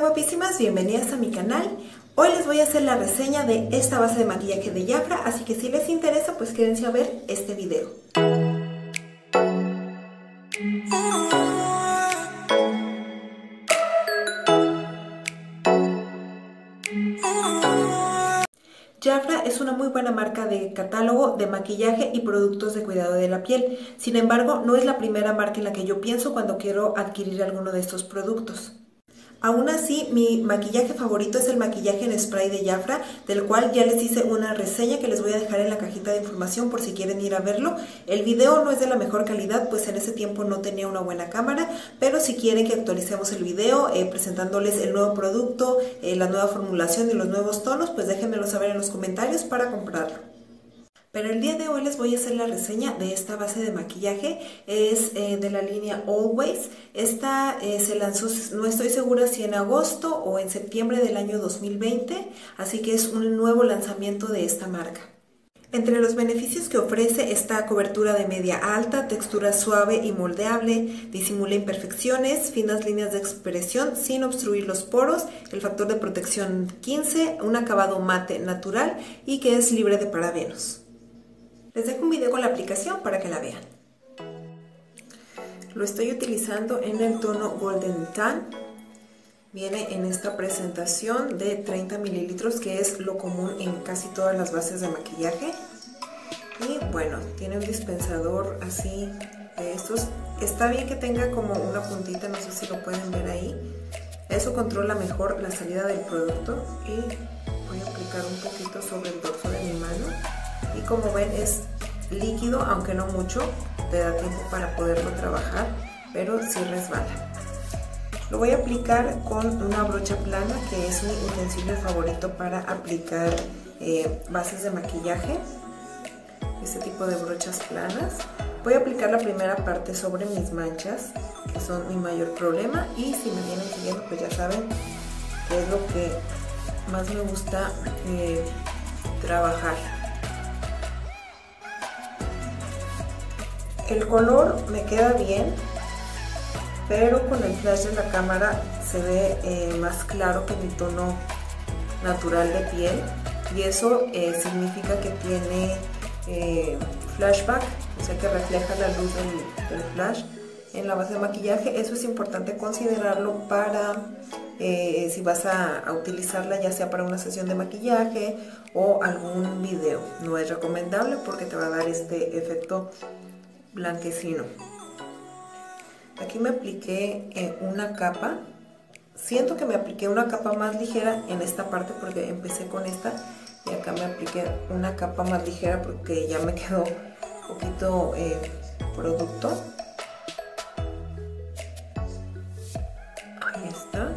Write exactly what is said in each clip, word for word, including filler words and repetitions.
guapísimas, bienvenidas a mi canal. Hoy les voy a hacer la reseña de esta base de maquillaje de Jafra, así que si les interesa pues quédense a ver este video. Jafra es una muy buena marca de catálogo de maquillaje y productos de cuidado de la piel. Sin embargo, no es la primera marca en la que yo pienso cuando quiero adquirir alguno de estos productos. Aún así, mi maquillaje favorito es el maquillaje en spray de Jafra, del cual ya les hice una reseña que les voy a dejar en la cajita de información por si quieren ir a verlo. El video no es de la mejor calidad, pues en ese tiempo no tenía una buena cámara, pero si quieren que actualicemos el video eh, presentándoles el nuevo producto, eh, la nueva formulación y los nuevos tonos, pues déjenmelo saber en los comentarios para comprarlo. Pero el día de hoy les voy a hacer la reseña de esta base de maquillaje. Es eh, de la línea Always. Esta eh, se lanzó, no estoy segura si en agosto o en septiembre del año dos mil veinte, así que es un nuevo lanzamiento de esta marca. Entre los beneficios que ofrece está cobertura de media alta, textura suave y moldeable, disimula imperfecciones, finas líneas de expresión sin obstruir los poros, el factor de protección quince, un acabado mate natural y que es libre de parabenos. Les dejo un video con la aplicación para que la vean. Lo estoy utilizando en el tono Golden Tan. Viene en esta presentación de treinta mililitros, que es lo común en casi todas las bases de maquillaje. Y bueno, tiene un dispensador así de estos. Está bien que tenga como una puntita, no sé si lo pueden ver ahí. Eso controla mejor la salida del producto. Y voy a aplicar un poquito sobre el dorso de mi mano. Y como ven es líquido, aunque no mucho, te da tiempo para poderlo trabajar, pero sí resbala. Lo voy a aplicar con una brocha plana, que es mi utensilio favorito para aplicar eh, bases de maquillaje. Este tipo de brochas planas. Voy a aplicar la primera parte sobre mis manchas, que son mi mayor problema, y si me vienen siguiendo pues ya saben que es lo que más me gusta eh, trabajar. El color me queda bien, pero con el flash de la cámara se ve eh, más claro que mi tono natural de piel, y eso eh, significa que tiene eh, flashback, o sea que refleja la luz del, del flash en la base de maquillaje. Eso es importante considerarlo para eh, si vas a, a utilizarla ya sea para una sesión de maquillaje o algún video. No es recomendable porque te va a dar este efecto blanquecino. Aquí me apliqué eh, una capa. Siento que me apliqué una capa más ligera en esta parte porque empecé con esta, y acá me apliqué una capa más ligera porque ya me quedó un poquito eh, producto. Ahí está.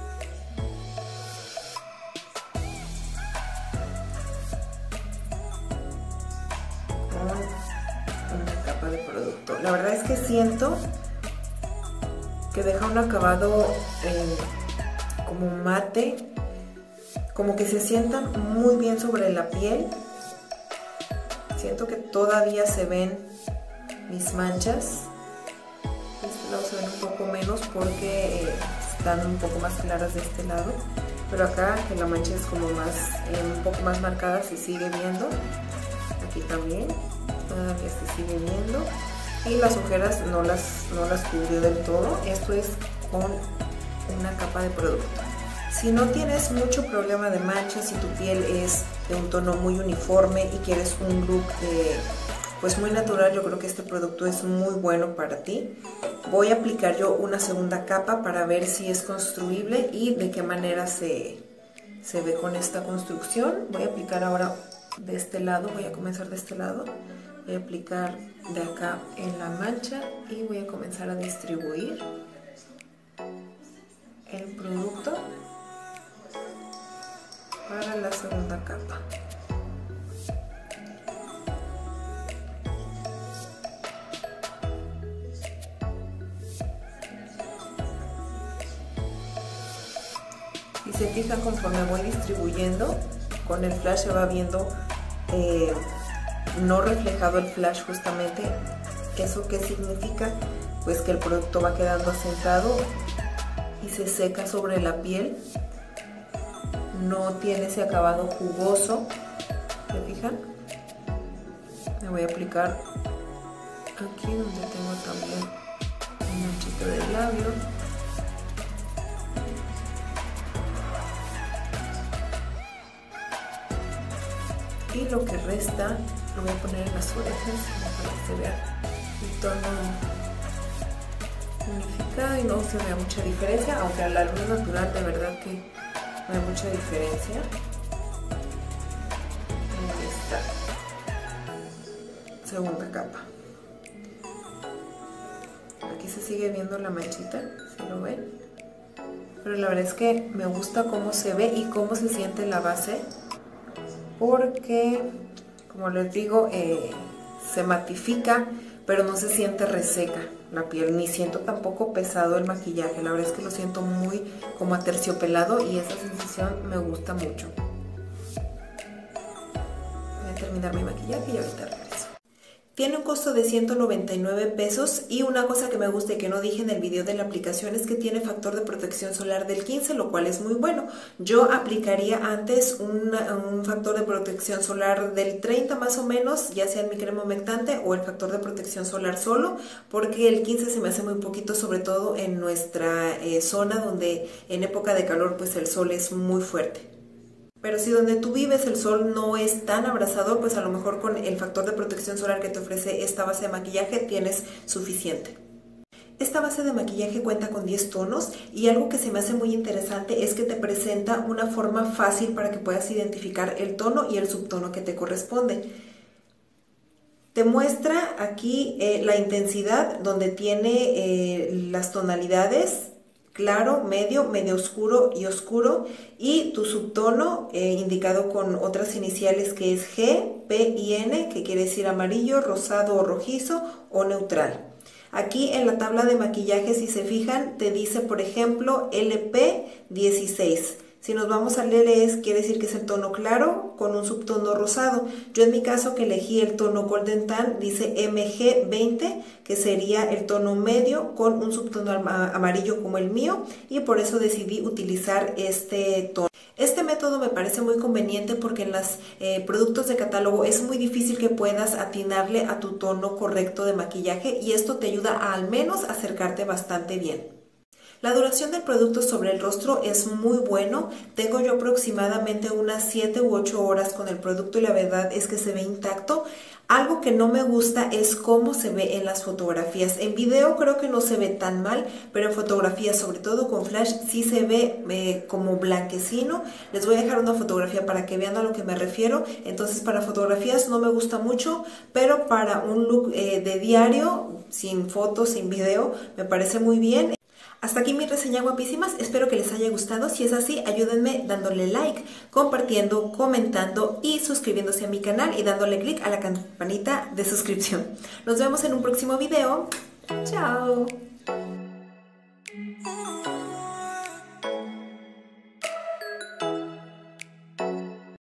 De producto. La verdad es que siento que deja un acabado eh, como mate, como que se sienta muy bien sobre la piel. Siento que todavía se ven mis manchas. De este lado se ven un poco menos porque eh, están un poco más claras de este lado, pero acá que la mancha es como más eh, un poco más marcada, se sigue viendo. Aquí también todavía se sigue viendo, y las ojeras no las, no las cubrió del todo. Esto es con una capa de producto. Si no tienes mucho problema de manchas, si tu piel es de un tono muy uniforme y quieres un look eh, pues muy natural, yo creo que este producto es muy bueno para ti. Voy a aplicar yo una segunda capa para ver si es construible y de qué manera se, se ve con esta construcción. Voy a aplicar ahora de este lado, voy a comenzar de este lado. Voy a aplicar de acá en la mancha y voy a comenzar a distribuir el producto para la segunda capa. Si se fijan, conforme voy distribuyendo, con el flash se va viendo eh, no reflejado el flash justamente. ¿Eso qué significa? Pues que el producto va quedando asentado y se seca sobre la piel. No tiene ese acabado jugoso. ¿Se fijan? Me voy a aplicar aquí donde tengo también un manchito de labio. Y lo que resta lo voy a poner en las orejas para que se vea el tono unificado y no se vea mucha diferencia, aunque a la luz natural de verdad que no hay mucha diferencia. Ahí está. Segunda capa. Aquí se sigue viendo la manchita, ¿sí lo ven? Pero la verdad es que me gusta cómo se ve y cómo se siente la base, porque, como les digo, eh, se matifica, pero no se siente reseca la piel, ni siento tampoco pesado el maquillaje. La verdad es que lo siento muy como aterciopelado y esa sensación me gusta mucho. Voy a terminar mi maquillaje y ahorita regreso. Tiene un costo de ciento noventa y nueve pesos y una cosa que me gusta y que no dije en el video de la aplicación es que tiene factor de protección solar del quince, lo cual es muy bueno. Yo aplicaría antes una, un factor de protección solar del treinta más o menos, ya sea en mi crema humectante o el factor de protección solar solo, porque el quince se me hace muy poquito, sobre todo en nuestra eh, zona donde en época de calor pues el sol es muy fuerte. Pero si donde tú vives el sol no es tan abrasador, pues a lo mejor con el factor de protección solar que te ofrece esta base de maquillaje tienes suficiente. Esta base de maquillaje cuenta con diez tonos y algo que se me hace muy interesante es que te presenta una forma fácil para que puedas identificar el tono y el subtono que te corresponde. Te muestra aquí eh, la intensidad donde tiene eh, las tonalidades claro, medio, medio oscuro y oscuro, y tu subtono eh, indicado con otras iniciales que es G, P y N, que quiere decir amarillo, rosado o rojizo o neutral. Aquí en la tabla de maquillaje, si se fijan, te dice por ejemplo L P dieciséis. Si nos vamos al L S, quiere decir que es el tono claro con un subtono rosado. Yo en mi caso, que elegí el tono Golden Tan, dice M G veinte, que sería el tono medio con un subtono amarillo como el mío, y por eso decidí utilizar este tono. Este método me parece muy conveniente porque en los eh, productos de catálogo es muy difícil que puedas atinarle a tu tono correcto de maquillaje, y esto te ayuda a al menos acercarte bastante bien. La duración del producto sobre el rostro es muy bueno. Tengo yo aproximadamente unas siete u ocho horas con el producto y la verdad es que se ve intacto. Algo que no me gusta es cómo se ve en las fotografías. En video creo que no se ve tan mal, pero en fotografías, sobre todo con flash, sí se ve eh, como blanquecino. Les voy a dejar una fotografía para que vean a lo que me refiero. Entonces, para fotografías no me gusta mucho, pero para un look eh, de diario, sin fotos, sin video, me parece muy bien. Hasta aquí mi reseña, guapísimas, espero que les haya gustado. Si es así, ayúdenme dándole like, compartiendo, comentando y suscribiéndose a mi canal y dándole clic a la campanita de suscripción. Nos vemos en un próximo video. ¡Chao!